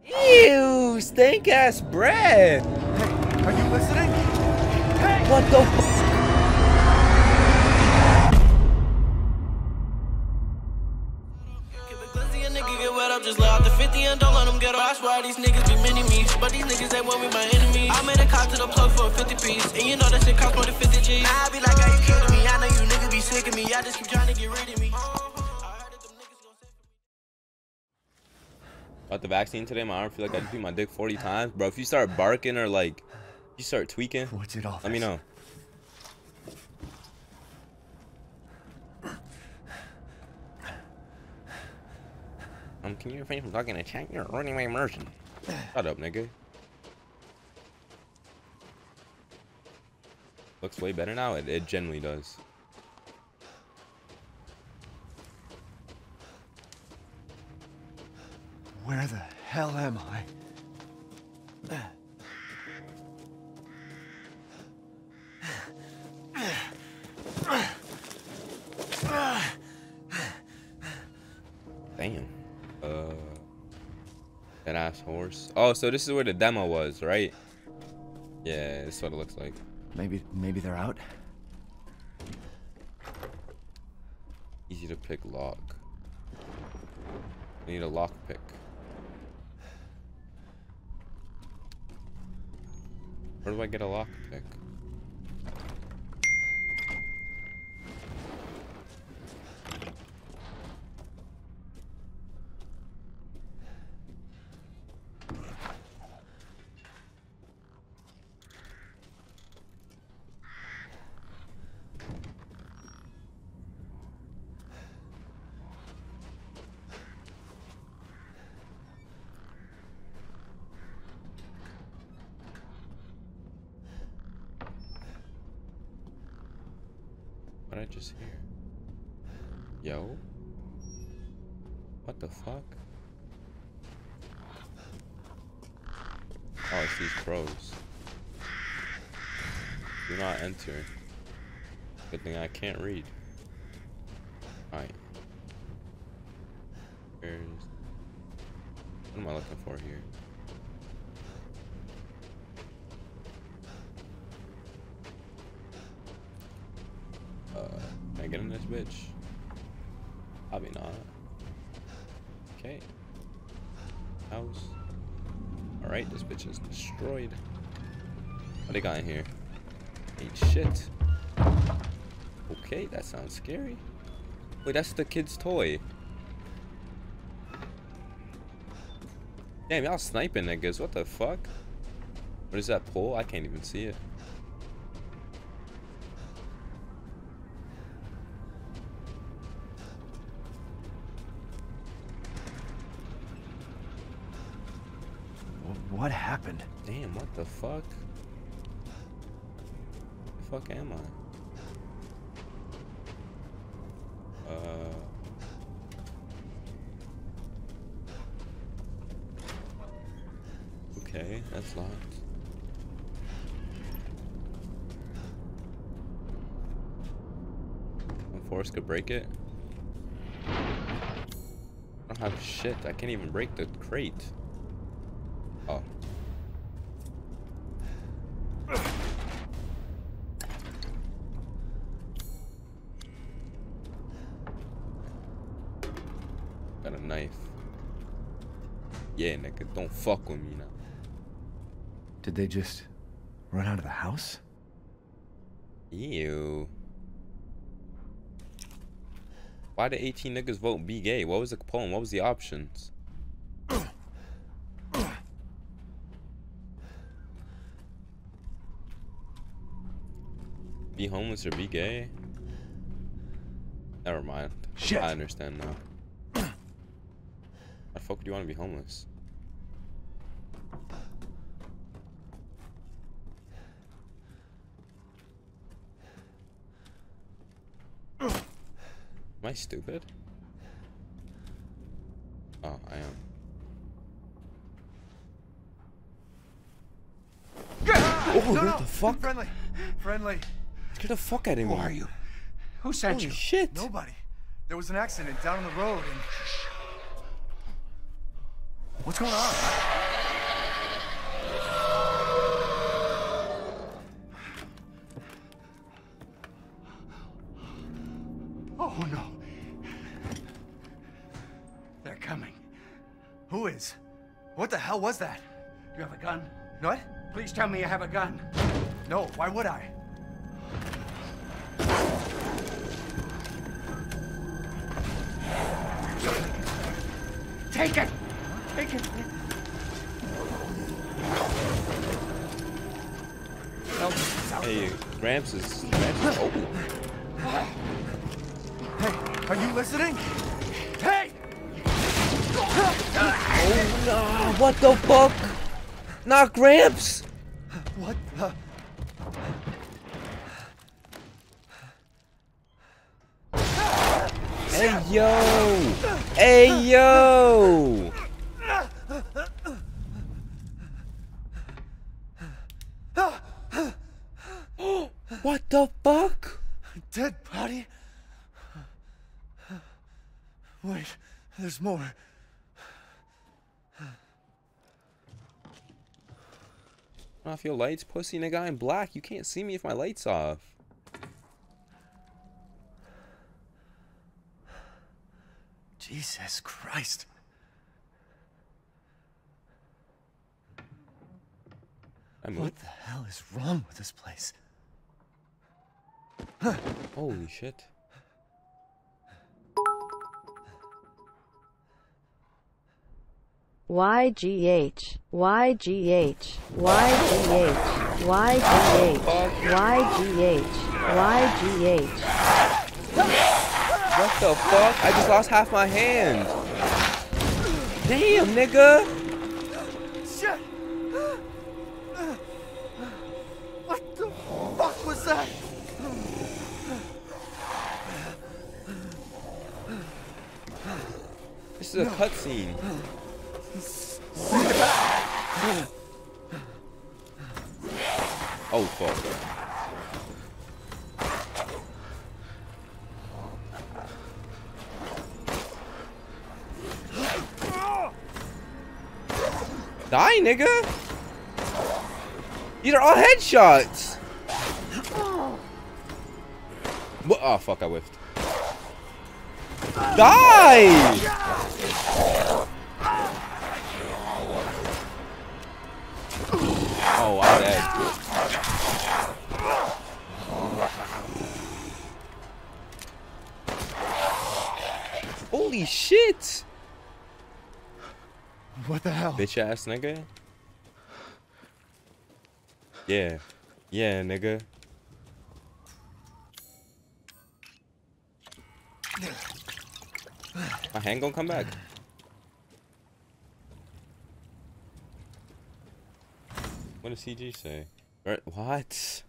Ew, stank ass bread. Hey, are you listening? Hey! What the f? Just lay out the 50 and don't let them get off. Why these niggas be mini me, but these niggas ain't want me my enemy. I made a call to the plug for a 50 piece, and you know that shit cost more than 50 G's. Now I be like, are you kidding me? I know you niggas be sick of me. I just keep trying to get rid of me. Got the vaccine today. My arm feel like I just beat my dick 40 times, bro. If you start barking or like, you start tweaking, What's it all? let me know. Can you refrain from talking to chat? You're ruining my immersion. Shut up, nigga. Looks way better now. It generally does. Where the hell am I? Damn. That ass horse. Oh, so this is where the demo was, right? Yeah, this is what it looks like. Maybe they're out. Easy to pick lock. I need a lock pick. Where do I get a lock pick? What did I just hear? Yo? What the fuck? Oh, it's these pros. Do not enter. Good thing I can't read. Alright. Where's... What am I looking for here? Can I get in this bitch? Probably not. Okay. House. Alright, this bitch is destroyed. What they got in here? Ain't shit. Okay, that sounds scary. Wait, that's the kid's toy. Damn, y'all sniping niggas. What the fuck? What is that pole? I can't even see it. What happened? Damn, what the fuck? The fuck am I? Okay, that's locked. Forrest could break it. I don't have shit. I can't even break the crate. Oh. Got a knife. Yeah, nigga, don't fuck with me now. Did they just run out of the house? Ew. Why did 18 niggas vote be gay? What was the poem? What was the options? Be homeless or be gay? Never mind. Shit. I understand now. Why the fuck do you want to be homeless? Am I stupid? Oh, I am. Oh, No, what the fuck? Friendly. Get the fuck out of me. Who are you? Who sent Holy you? shit. Nobody. There was an accident down on the road and... What's going on? Who is? What the hell was that? You have a gun? What? Please tell me you have a gun. No, why would I? Take it! Take it! Hey, Gramps is open. Hey, are you listening? Hey! Oh no! What the fuck? Not Gramps! What the? Hey yo! Hey yo! What the fuck? Dead body? Wait, there's more. Off your lights, pussy nigga. I'm black. You can't see me if my light's off. Jesus Christ. What the hell is wrong with this place? Holy shit. YGH, YGH, YGH, YGH, YGH, YGH. What the fuck? I just lost half my hand. Damn, nigga. Shit! What the fuck was that? This is a cutscene. Oh fuck. Die, nigga! These are all headshots! What? Oh fuck, I whiffed. Die! Oh, I'm dead. Holy shit! What the hell? Bitch ass nigga. Yeah. Yeah, nigga. My hand gonna come back. What does CG say? What?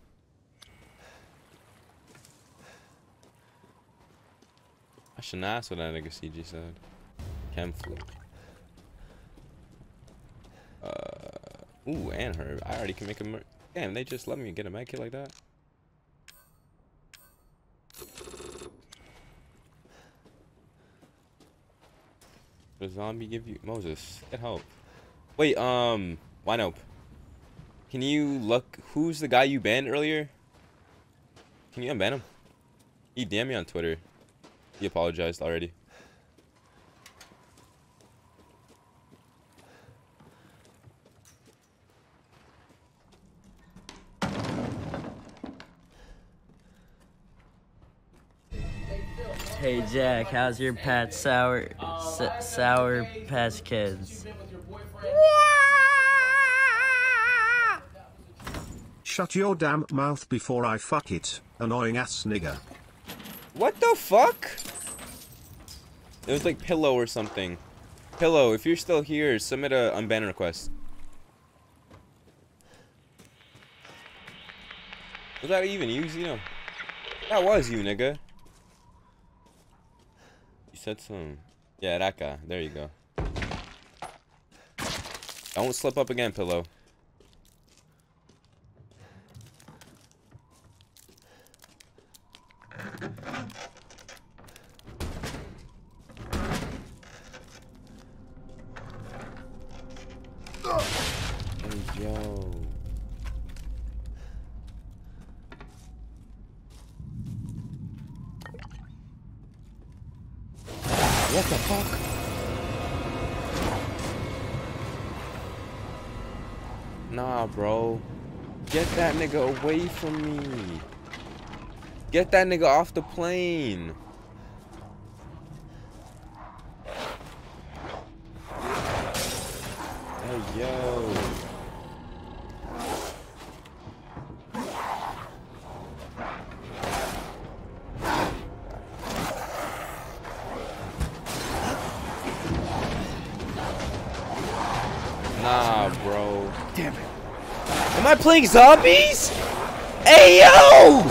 I shouldn't ask what that nigga CG said. Chem flu. Ooh, and her. I already can make a damn, they just let me get a med kit like that. The zombie give you Moses, get help. Wait, why nope? Can you look who's the guy you banned earlier? Can you unban him? He DM'd me on Twitter. He apologized already. Hey Jack, how's your Pat Sour Patch Kids? Shut your damn mouth before I fuck it, annoying ass nigga. What the fuck? It was like Pillow or something. Pillow, if you're still here, submit a unban request. Was that even you, Zeno? That was you, nigga. You said some. Yeah, that guy. There you go. Don't slip up again, Pillow. Hey, yo. What the fuck? Nah, bro. Get that nigga away from me. Get that nigga off the plane. Hey, yo. Nah, bro. Damn it. Am I playing zombies? Hey, yo!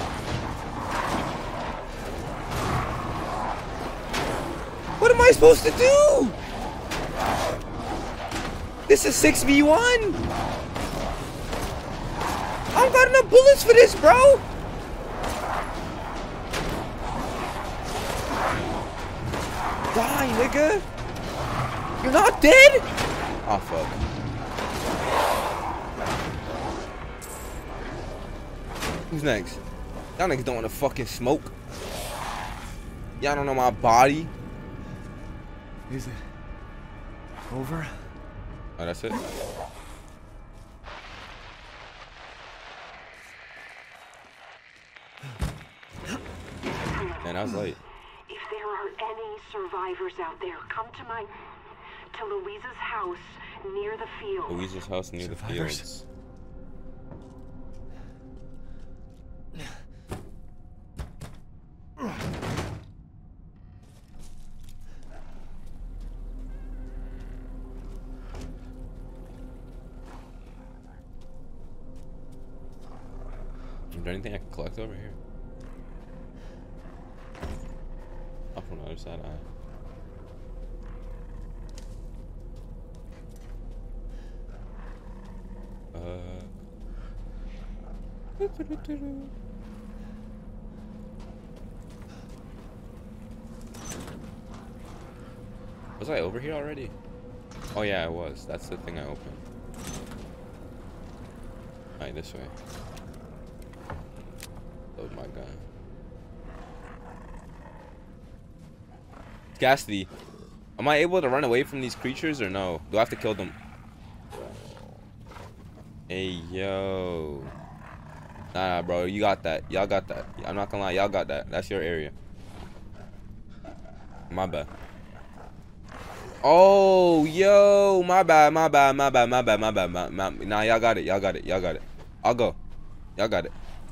What am I supposed to do? This is 6v1. I don't got enough bullets for this, bro. Die, nigga. You're not dead? Oh, fuck. Who's next? Y'all niggas don't want to fucking smoke. Y'all don't know my body. Is it over? Oh, that's it? Man, I was late. If there are any survivors out there, come to Louisa's house near the field. Louisa's house near the Survivors? fields. Is there anything I can collect over here? Up on the other side, Was I over here already? Oh yeah, I was. That's the thing I opened. Alright, this way. Load my gun. Cassidy, am I able to run away from these creatures or no? Do I have to kill them? Hey, yo. Nah, bro, you got that. Y'all got that. I'm not gonna lie, y'all got that. That's your area. My bad. Oh, yo, my bad. Nah, y'all got it. Y'all got it. I'll go. Y'all got it.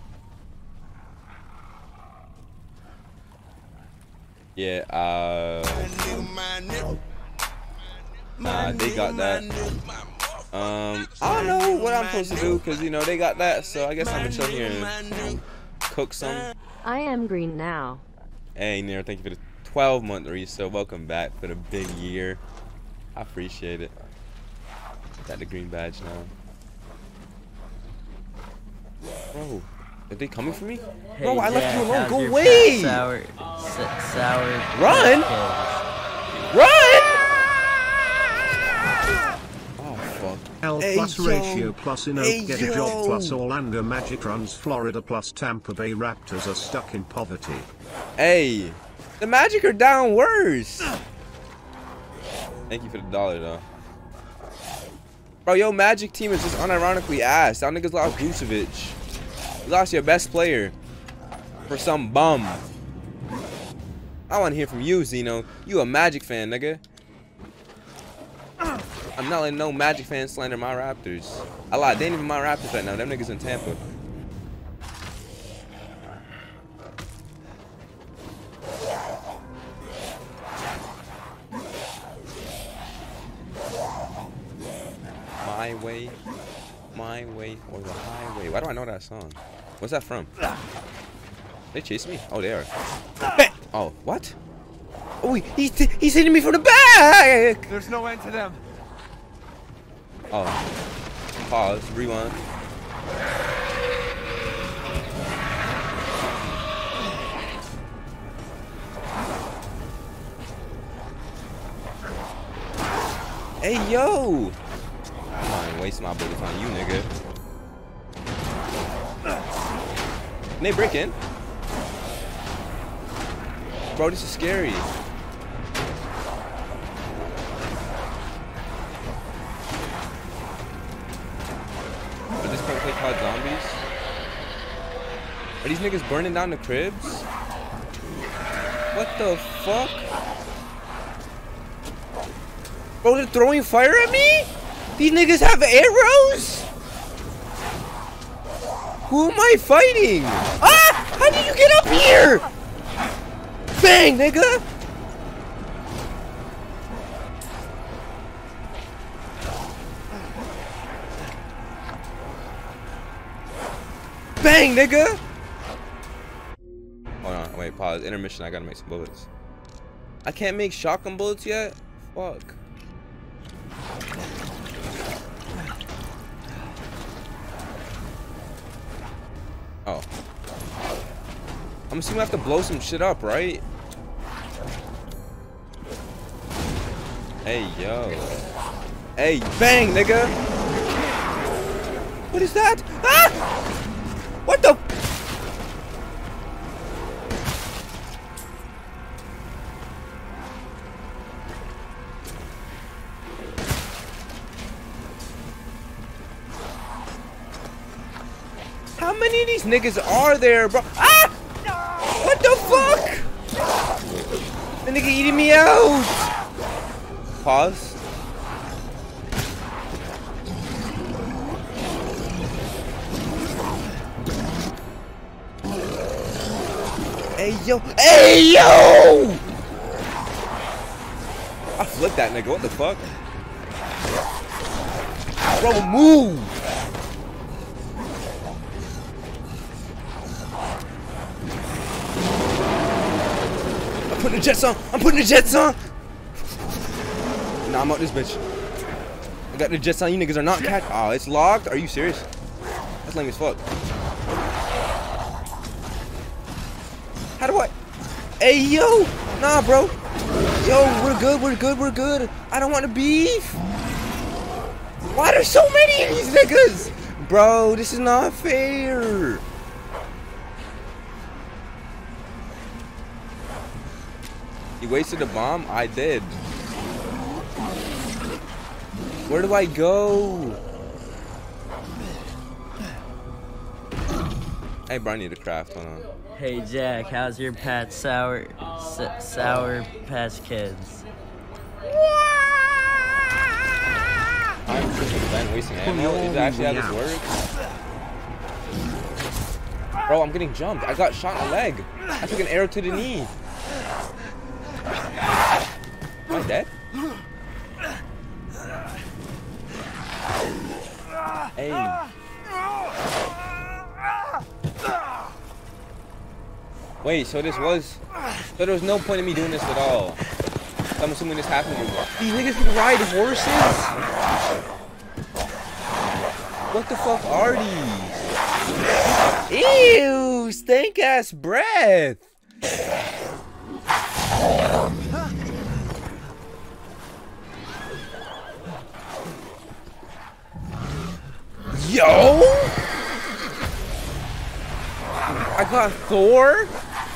Yeah, nah, they got that. I don't know what I'm supposed to do, because, you know, they got that, so I guess I'm gonna chill here and cook some. I am green now. Hey, Nero, thank you for the 12-month resale. Welcome back for the big year. I appreciate it. Got the green badge now. Bro, are they coming for me? Hey, Bro, I left you alone. how's Go your away! Sour. Run! Run! Oh, fuck. L Hey, plus yo. ratio plus in Hey, get a yo. job plus Orlando Magic runs Florida plus Tampa Bay Raptors are stuck in poverty. Hey, the Magic are down worse. Thank you for the $1, though. Bro, yo, Magic team is just unironically ass. Y'all niggas lost Vucevic. You lost your best player for some bum. I want to hear from you, Zeno. You a Magic fan, nigga. I'm not letting no Magic fan slander my Raptors. I lied. They ain't even my Raptors right now. Them niggas in Tampa. My way or the highway. Why do I know that song? What's that from? They chasing me? Oh, they are. Oh, what? Oh, he's hitting me from the back! There's no end to them. Oh. Pause. Rewind. Hey, yo! I'm not even wasting my bullets on you, nigga. Can they break in? Bro, this is scary. play COD Zombies? Are these niggas burning down the cribs? What the fuck? Bro, they're throwing fire at me? These niggas have arrows? Who am I fighting? Ah! How did you get up here? Bang, nigga! Bang, nigga! Hold on, wait, pause. Intermission, I gotta make some bullets. I can't make shotgun bullets yet? Fuck. Oh. I'm assuming I have to blow some shit up, right? Hey, yo. Hey, bang, nigga! What is that? Ah! What the? How many of these niggas are there, bro? Ah! What the fuck? The nigga eating me out. Pause. Hey yo! Hey yo! I flipped that nigga. What the fuck? Bro, move! I'm putting the jets on. I'm putting the jets on. Nah, I'm out this bitch. I got the jets on. You niggas are not catch. Oh, it's locked. Are you serious? That's lame as fuck. How do I? Hey, yo! Nah, bro. Yo, we're good, we're good, we're good. I don't want to beef. Why are there so many of these niggas? Bro, this is not fair. You wasted a bomb? I did. Where do I go? Hey, bro, I need to craft. Hold on. Hey Jack, how's your Pat Sour Patch Kids? I'm just wasting ammo. Is that actually how this works? Bro, I'm getting jumped. I got shot in the leg. I took an arrow to the knee. Am I dead? Hey. Wait, so there was no point in me doing this at all. I'm assuming this happened. These niggas can ride horses? What the fuck are these? Ew, stank ass breath. Yo! I got Thor?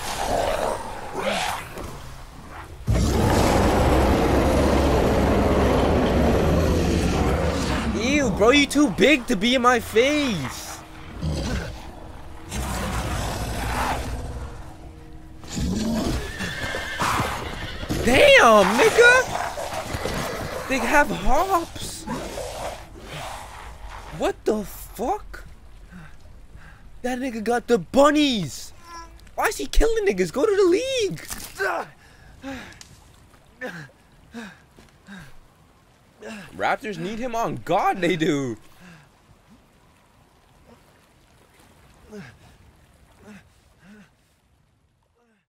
Ew, bro, you too big to be in my face. Damn, nigga! They have hops. What the fuck? That nigga got the bunnies. Why is he killing niggas? Go to the league. Raptors need him on God, they do.